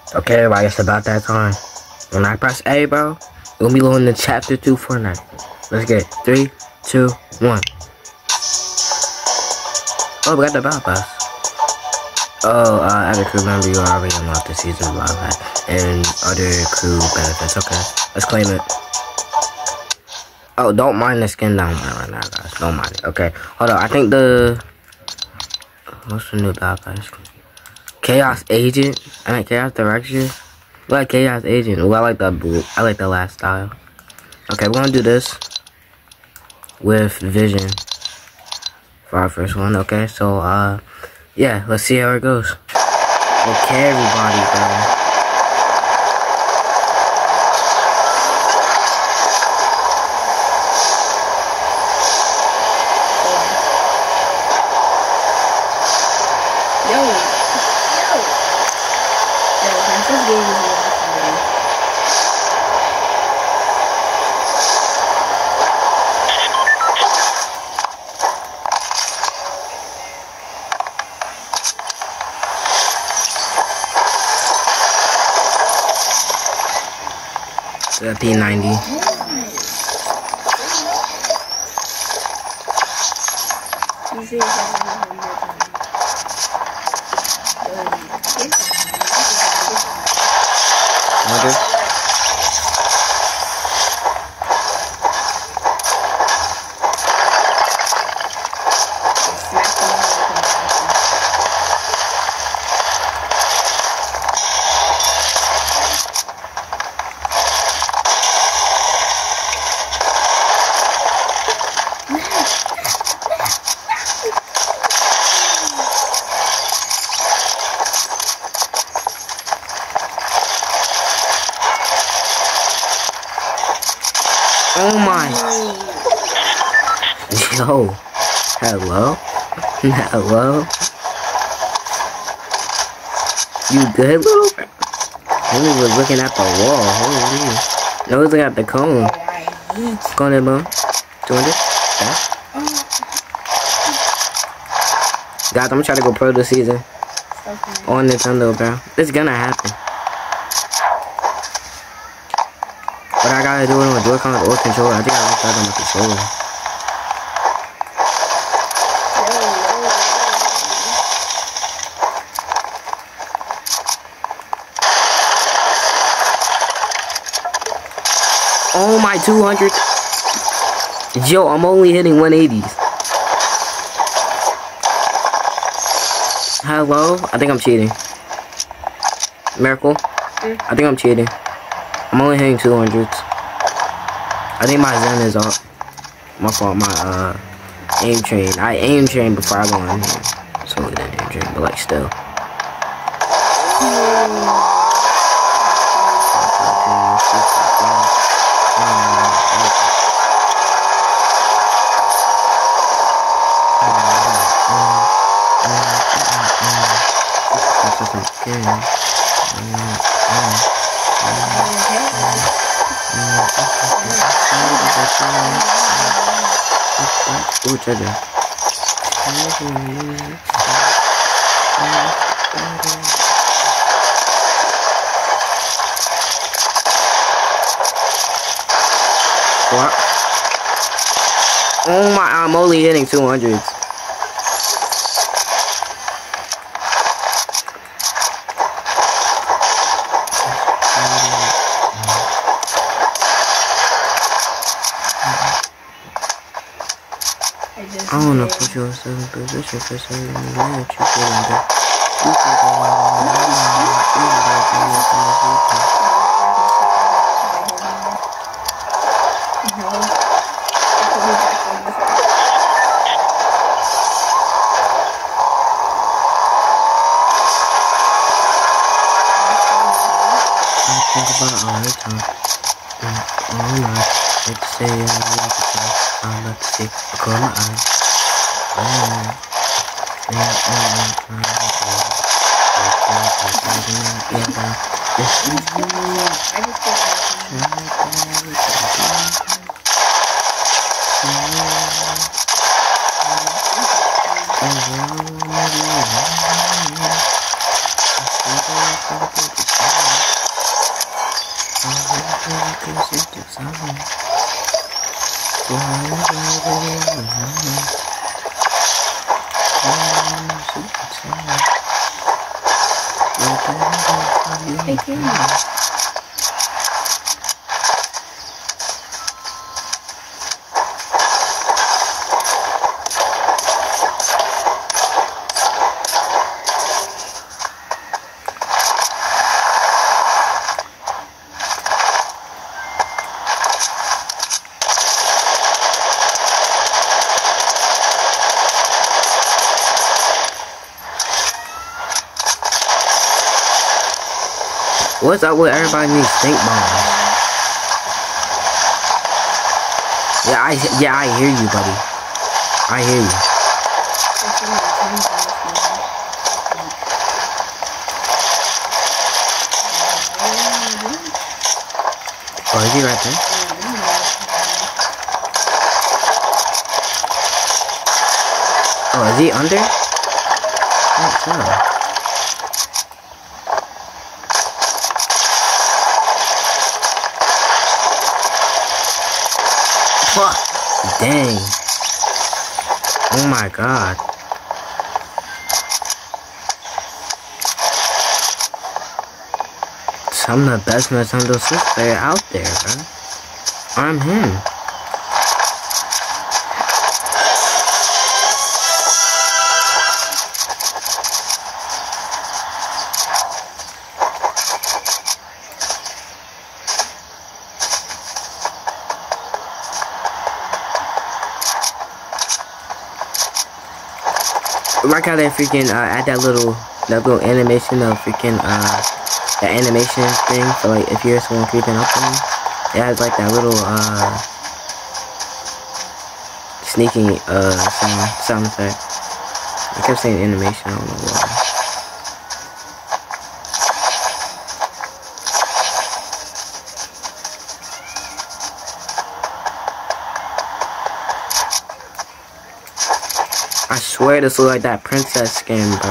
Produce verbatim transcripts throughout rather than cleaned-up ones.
Okay, everybody, it's about that time. When I press A, bro, we'll be going to chapter two Fortnite. Let's get it. Three, two, one. Oh, we got the battle pass. Oh, uh, other crew member, you already unlocked the season battle pass and other crew benefits. Okay, let's claim it. Oh, don't mind the skin down there right now, guys. Don't mind it. Okay, hold on. I think the what's the new battle pass? Chaos Agent. I mean Chaos Direction. I like Chaos Agent. Ooh, I like that blue. I like the last style. Okay, we're gonna do this with Vision for our first one. Okay, so uh, yeah, let's see how it goes. Okay, everybody, bro. The P ninety. Okay. Oh my. Yo. Hello? Hello? You good, little? He was looking at the wall. Holy. No, he's looking at the cone. Go on there, bro. two hundred? Okay. Guys, I'm gonna try to go pro this season. On Nintendo, bro. It's gonna happen. But I gotta do it on a Joy-Con or controller. I think I left that on the controller. Oh my, two hundred. Yo, I'm only hitting one eighties. Hello? I think I'm cheating. Miracle? Mm. I think I'm cheating. I'm only hitting two hundreds. I think my Zen is off. My fault, my uh, aim train. I aim train before I go in here. So we didn't aim train, but like still. Ooh, treasure. What? Oh my, I'm only hitting two hundreds. I don't know, put yourself in position for saying you know what you're feeling, but you can go on I think about all the time. All night. Like to say, I love to say, I love to see, I call my eyes. Oh, yeah, yeah, yeah. Take it. What's up with everybody needs stink bombs? Yeah, I yeah I hear you, buddy. I hear you. Oh, is he right there? Oh, is he under? Oh, no. Fuck! Dang. Oh my god. I'm the best Nintendo Switch player out there, bro. I'm him. Like how they freaking uh, add that little that little animation of freaking uh the animation thing for like if you're someone creeping up on you. It has like that little uh sneaking uh sound sound effect. I kept saying animation, I don't know why. I swear this looks like that princess skin, bro.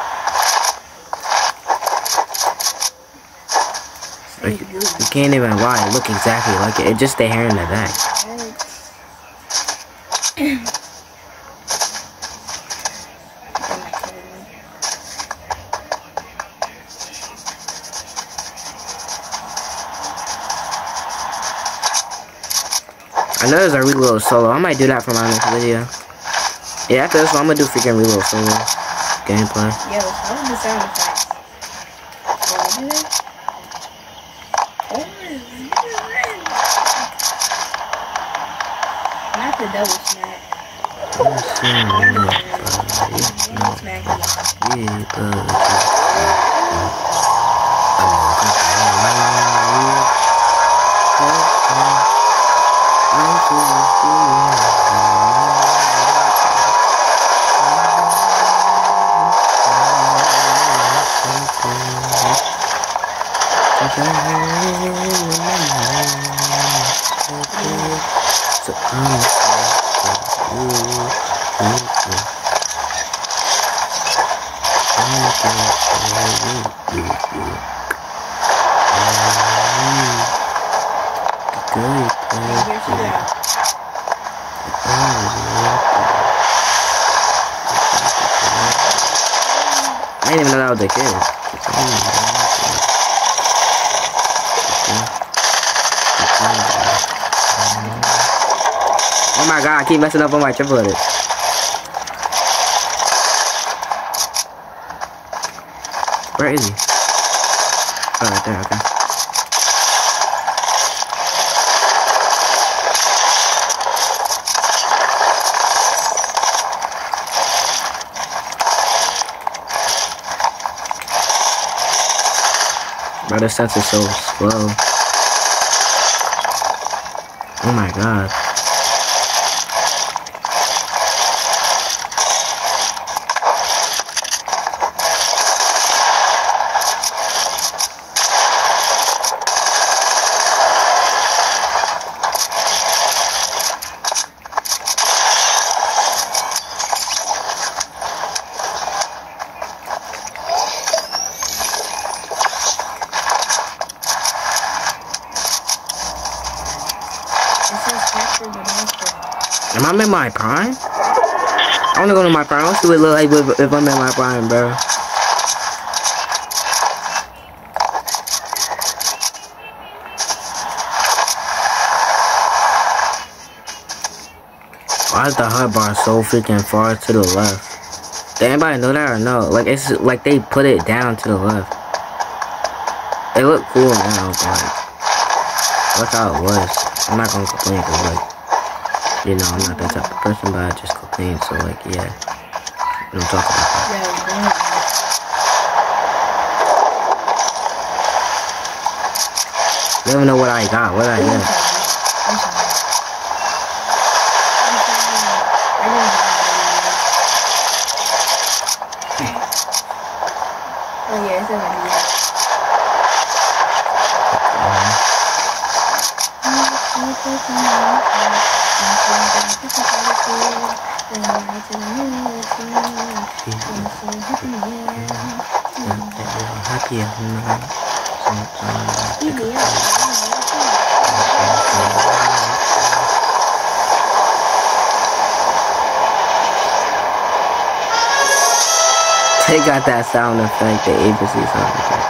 Like, you can't even lie, it look exactly like it. It's just the hair in the back. I know there's a reload solo. I might do that for my next video. Yeah, after this one, I'm gonna do freaking reload solo gameplay. Yo, what are the sound effects? What are they? Not the double smack. So I'm I didn't even know that was a kid. Oh my god, I keep messing up on my triplets. Where is he? Oh, right there, okay. Bro, this sense is so slow. Oh my god. Am I in my prime? I wanna go to my prime. Let's see what it look like if, if I'm in my prime, bro. Why is the hot bar so freaking far to the left? Did anybody know that or no? Like it's like they put it down to the left. It look cool now, but like, that's how it was. I'm not gonna complain because like, you know, I'm not that type of person, but I just complain. So like, yeah, what I'm talking about. You don't even know what I got. What I get? Oh yeah, it's over here. They got that sound effect, the A B C sound effect.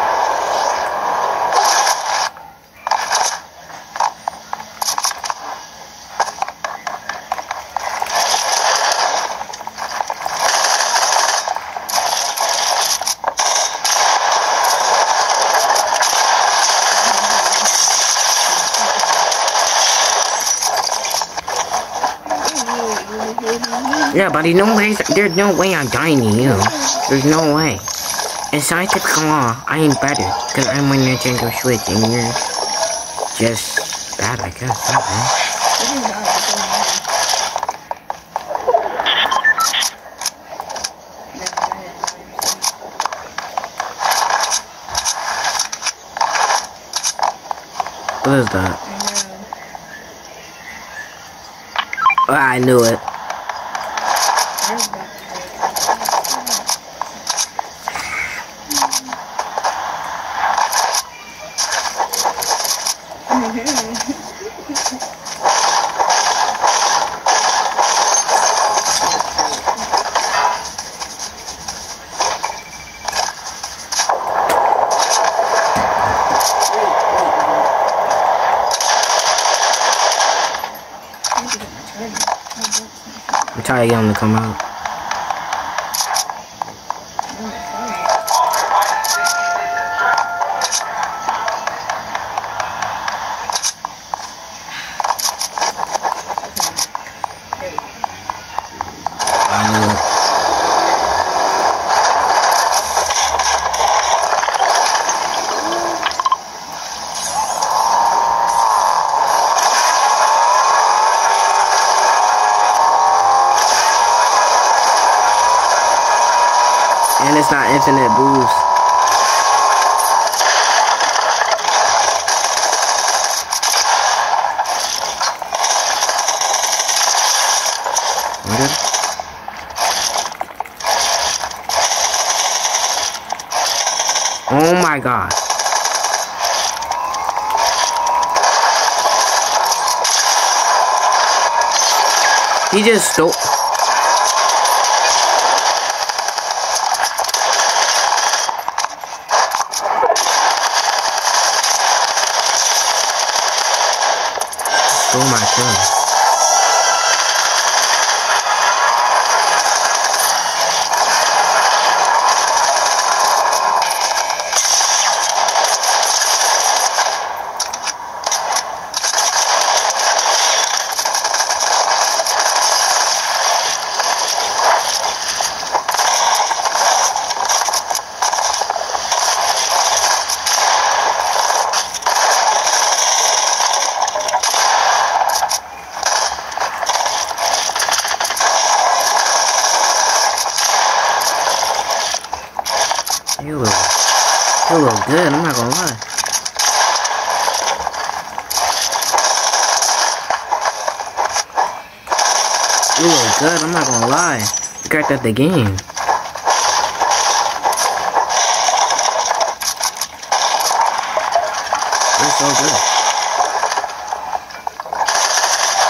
Yeah, buddy, no way, there's no way I'm dying to you. There's no way. In scientific law, I am better, because I'm on Nintendo Switch, and you're just bad, I guess. I don't know. What is that? Oh, I knew it. I'm trying to get him to come out. I knew it. And it's not infinite boost. What? Oh my god. He just stole. Stole my kill. You look, you look good, I'm not gonna lie. You look good, I'm not gonna lie. You cracked at the game. You're so good.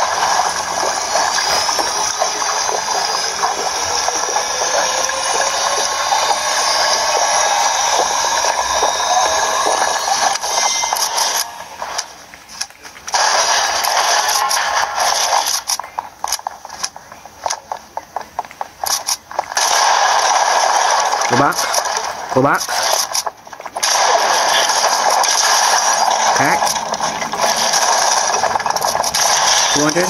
Full box. Crack. two hundred.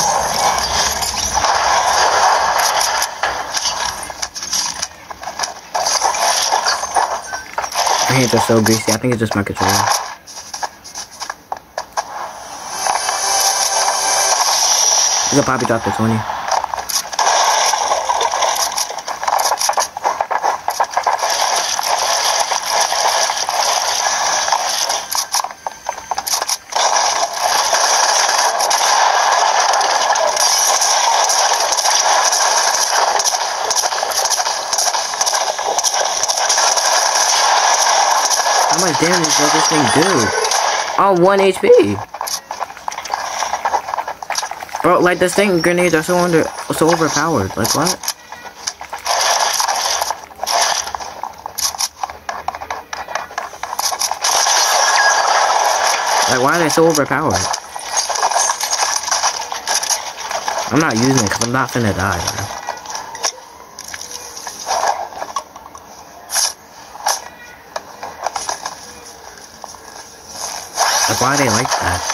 My hands are so greasy. I think it's just my controller. You could probably drop the twenty. How much damage does this thing do? On one H P. Bro, like the stink grenades are so under so overpowered. Like what? Like why are they so overpowered? I'm not using it because I'm not finna die, man. Like why are they like that?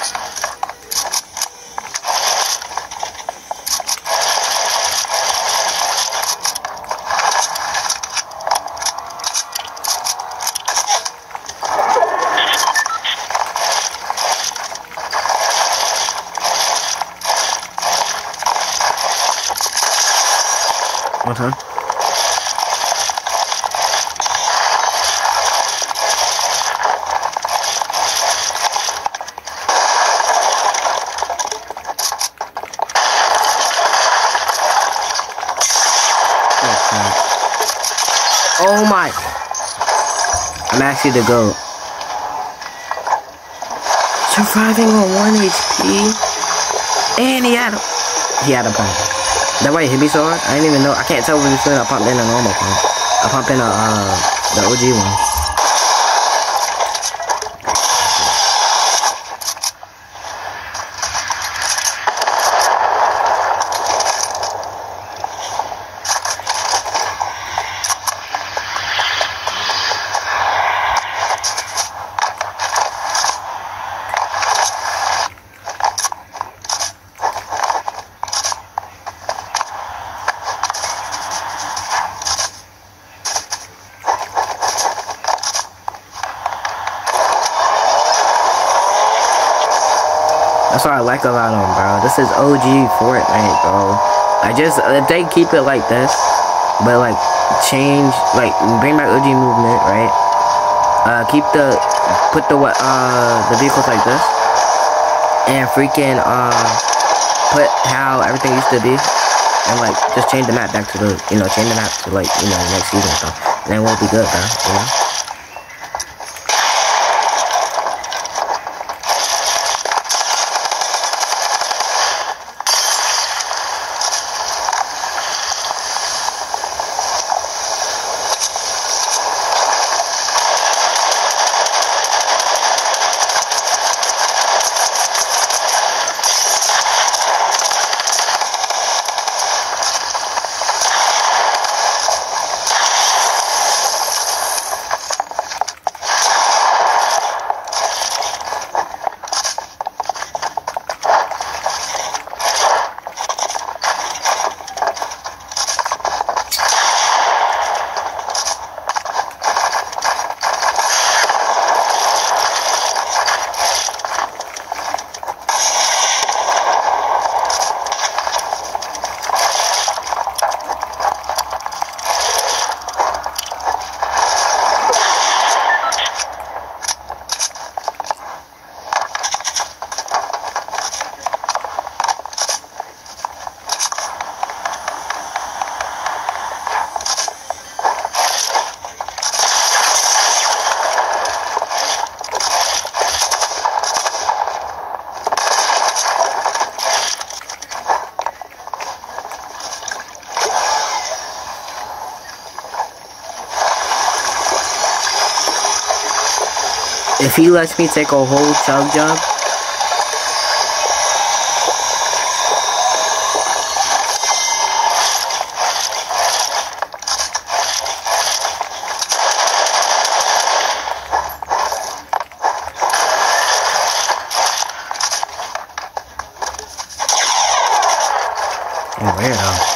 One time. Oh my! I'm actually the GOAT. Surviving on one H P, and he had a he had a pump. That way hit me so hard. I didn't even know. I can't tell when you I pumped in a normal pump. I pumped in a uh the O G one. That's what I like about them, bro. This is O G Fortnite, bro. I just, if they keep it like this, but like change, like bring back O G movement, right? Uh, keep the, put the uh the vehicles like this, and freaking uh put how everything used to be, and like just change the map back to the, you know, change the map to like, you know, next season and stuff, and then we'll be good, bro. You know. If he lets me take a whole chug jug, where though?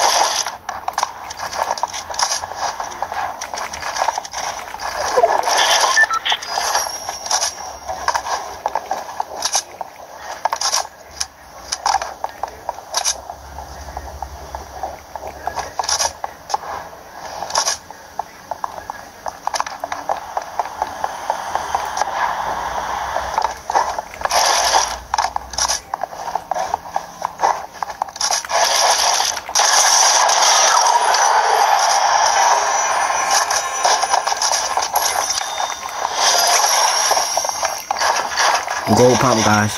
Gold pump, guys.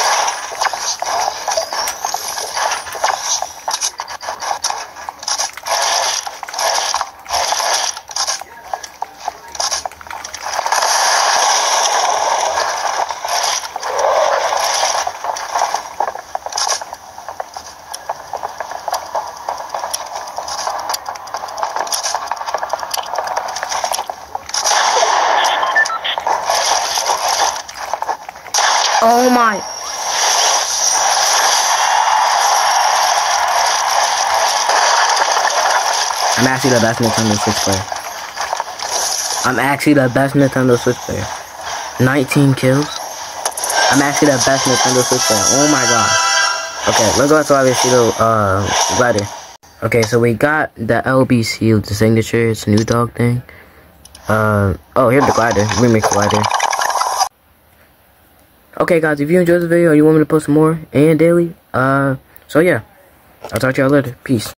Oh my. I'm actually the best Nintendo Switch player. I'm actually the best Nintendo Switch player. nineteen kills. I'm actually the best Nintendo Switch player. Oh my god. Okay, let's go to obviously the uh glider. Okay, so we got the L B C with the signature. It's a new dog thing. Uh oh, here's the glider. Remix glider. Okay guys, if you enjoyed the video or you want me to post some more and daily, uh, so yeah, I'll talk to y'all later. Peace.